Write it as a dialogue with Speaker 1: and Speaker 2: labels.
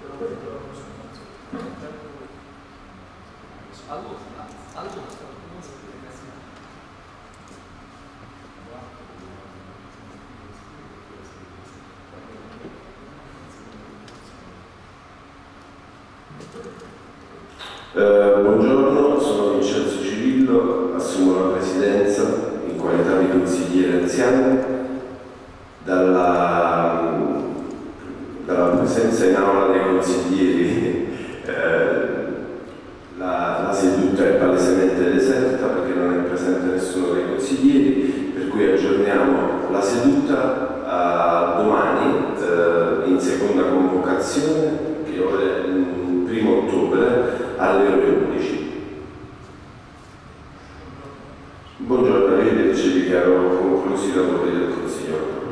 Speaker 1: Buongiorno, sono Vincenzo Cirillo, assumo la presidenza in qualità di consigliere anziano. Dalla presenza in aula dei consiglieri la seduta è palesemente deserta perché non è presente nessuno dei consiglieri, per cui aggiorniamo la seduta a domani in seconda convocazione, che ora è il 1° ottobre alle ore 11. Buongiorno, arrivederci, dichiaro conclusi i lavori del Consiglio.